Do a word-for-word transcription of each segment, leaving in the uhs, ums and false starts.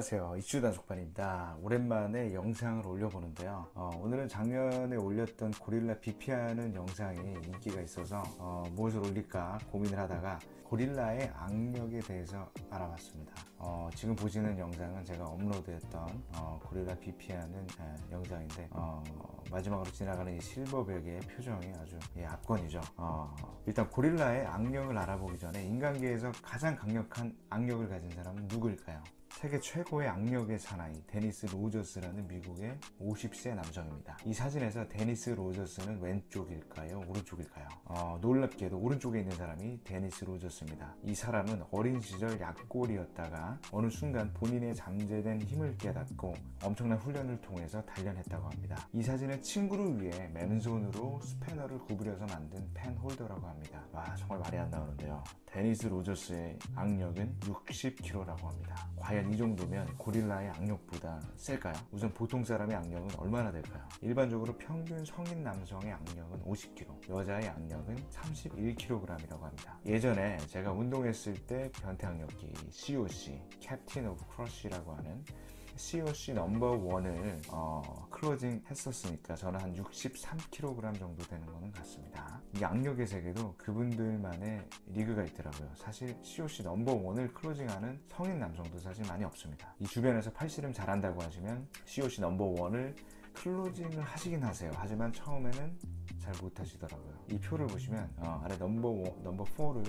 안녕하세요, 이슈단속반입니다. 오랜만에 영상을 올려보는데요. 어, 오늘은 작년에 올렸던 고릴라 비피하는 영상이 인기가 있어서 어, 무엇을 올릴까 고민을 하다가 고릴라의 악력에 대해서 알아봤습니다. 어, 지금 보시는 영상은 제가 업로드했던 어, 고릴라 비피하는 에, 영상인데 어, 마지막으로 지나가는 이 실버백의 표정이 아주 예, 압권이죠. 어, 일단 고릴라의 악력을 알아보기 전에 인간계에서 가장 강력한 악력을 가진 사람은 누구일까요? 세계 최고의 악력의 사나이 데니스 로저스라는 미국의 오십 세 남성입니다. 이 사진에서 데니스 로저스는 왼쪽일까요? 오른쪽일까요? 어, 놀랍게도 오른쪽에 있는 사람이 데니스 로저스입니다. 이 사람은 어린 시절 약골이었다가 어느 순간 본인의 잠재된 힘을 깨닫고 엄청난 훈련을 통해서 단련했다고 합니다. 이 사진은 친구를 위해 맨손으로 스패너를 구부려서 만든 펜 홀더라고 합니다. 와, 정말 말이 안 나오는데요. 데니스 로저스의 악력은 육십 킬로그램라고 합니다. 과연 이 정도면 고릴라의 악력보다 셀까요? 우선 보통 사람의 악력은 얼마나 될까요? 일반적으로 평균 성인 남성의 악력은 오십 킬로그램, 여자의 악력은 삼십일 킬로그램이라고 합니다. 예전에 제가 운동했을 때 변태 악력기 씨오씨, 캡틴 오브 크러쉬라고 하는 씨오씨 넘버원을 어, 클로징 했었으니까 저는 한 육십삼 킬로그램 정도 되는 거는 같습니다. 이 악력의 세계도 그분들만의 리그가 있더라고요. 사실 씨오씨 넘버원을 클로징하는 성인 남성도 사실 많이 없습니다. 이 주변에서 팔씨름 잘한다고 하시면 씨오씨 넘버원을 클로징을 하시긴 하세요. 하지만 처음에는 잘 못하시더라고요. 이 표를 보시면 어, 아래 넘버원, 넘버 사를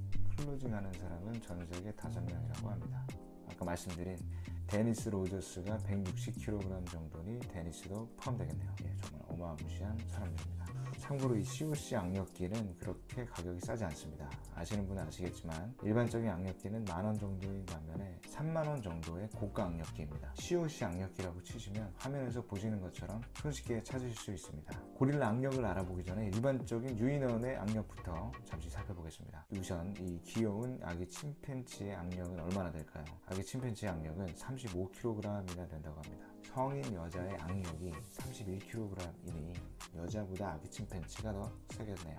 클로징하는 사람은 전 세계 다섯 명이라고 합니다. 아까 말씀드린 데니스 로저스가 백육십 킬로그램 정도니 데니스도 포함되겠네요. 예, 정말 어마무시한 사람들입니다. 참고로 이 씨오씨 악력기는 그렇게 가격이 싸지 않습니다. 아시는 분은 아시겠지만 일반적인 악력기는 만 원 정도인 반면에 삼만 원 정도의 고가 악력기입니다. 씨오씨 악력기라고 치시면 화면에서 보시는 것처럼 손쉽게 찾으실 수 있습니다. 고릴라 악력을 알아보기 전에 일반적인 유인원의 악력부터 잠시 살펴보겠습니다. 우선 이 귀여운 아기 침팬지의 악력은 얼마나 될까요? 아기 침팬지의 악력은 삼십오 킬로그램이나 된다고 합니다. 성인 여자의 악력이 삼십일 킬로그램이니 여자보다 아기 침팬지가 더 세겠네요.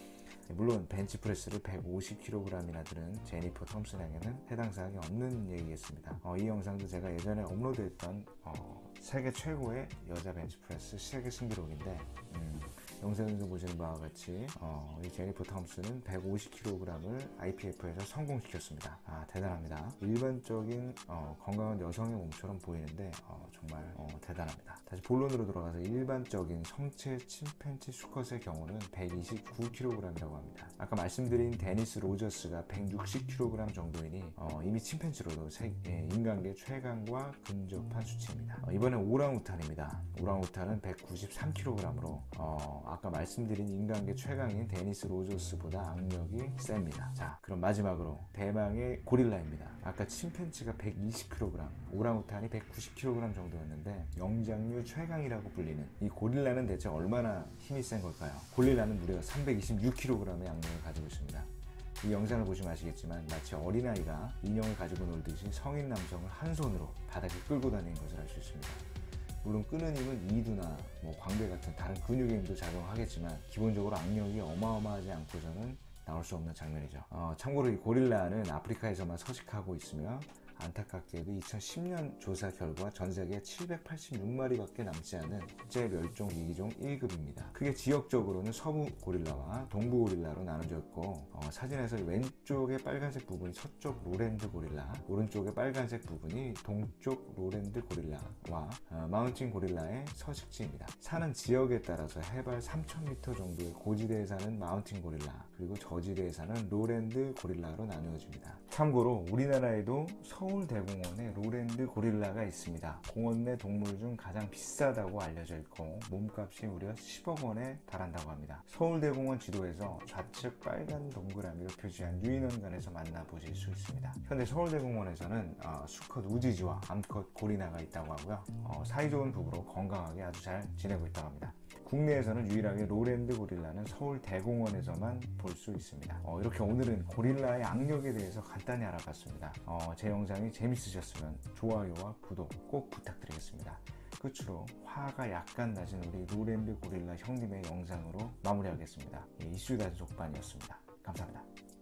물론 벤치프레스를 백오십 킬로그램이나 들은 제니퍼 톰슨에게는 해당 사항이 없는 얘기겠습니다. 어, 이 영상도 제가 예전에 업로드했던 어, 세계 최고의 여자 벤치프레스 세계 신기록인데 음, 영상에서 보시는 바와 같이 어, 이 제니퍼 톰슨은 백오십 킬로그램을 아이피에프에서 성공시켰습니다. 아, 대단합니다. 일반적인 어, 건강한 여성의 몸처럼 보이는데 어, 정말 어, 대단합니다. 다시 본론으로 돌아가서 일반적인 성체 침팬지 수컷의 경우는 백이십구 킬로그램이라고 합니다. 아까 말씀드린 데니스 로저스가 백육십 킬로그램 정도이니 어, 이미 침팬지로도 세, 예, 인간계 최강과 근접한 수치입니다. 어, 이번엔 오랑우탄입니다. 오랑우탄은 백구십삼 킬로그램으로 어, 아까 말씀드린 인간계 최강인 데니스 로저스보다 악력이 셉니다. 자, 그럼 마지막으로 대망의 고릴라입니다. 아까 침팬지가 백이십 킬로그램, 오랑우탄이 백구십 킬로그램 정도였는데 영장류 최강이라고 불리는 이 고릴라는 대체 얼마나 힘이 센 걸까요? 고릴라는 무려 삼백이십육 킬로그램의 악력을 가지고 있습니다. 이 영상을 보시면 아시겠지만 마치 어린아이가 인형을 가지고 놀듯이 성인 남성을 한 손으로 바닥에 끌고 다니는 것을 알 수 있습니다. 물론 끄는 힘은 이두나 뭐 광배 같은 다른 근육의 힘도 작용하겠지만 기본적으로 악력이 어마어마하지 않고서는 나올 수 없는 장면이죠. 어, 참고로 이 고릴라는 아프리카에서만 서식하고 있으며 안타깝게도 이천십 년 조사 결과 전세계 칠백팔십육 마리밖에 남지 않은 국제 멸종 위기종 일 급입니다. 크게 지역적으로는 서부 고릴라와 동부 고릴라로 나눠져 있고 어, 사진에서 왼쪽의 빨간색 부분이 서쪽 로랜드 고릴라, 오른쪽의 빨간색 부분이 동쪽 로랜드 고릴라와 어, 마운틴 고릴라의 서식지입니다. 사는 지역에 따라서 해발 삼천 미터 정도의 고지대에 사는 마운틴 고릴라, 그리고 저지대에 사는 로랜드 고릴라로 나누어집니다. 참고로 우리나라에도 서울대공원에 로랜드 고릴라가 있습니다. 공원 내 동물 중 가장 비싸다고 알려져 있고 몸값이 무려 십억 원에 달한다고 합니다. 서울대공원 지도에서 좌측 빨간 동그라미로 표시한 유인원관에서 만나보실 수 있습니다. 현재 서울대공원에서는 어, 수컷 우지지와 암컷 고리나가 있다고 하고요. 어, 사이좋은 부부로 건강하게 아주 잘 지내고 있다고 합니다. 국내에서는 유일하게 로랜드 고릴라는 서울대공원에서만 볼 수 있습니다. 어, 이렇게 오늘은 고릴라의 악력에 대해서 간단히 알아봤습니다. 어, 제 영상이 재밌으셨으면 좋아요와 구독 꼭 부탁드리겠습니다. 끝으로 화가 약간 나신 우리 로랜드 고릴라 형님의 영상으로 마무리하겠습니다. 예, 이슈단속반이었습니다. 감사합니다.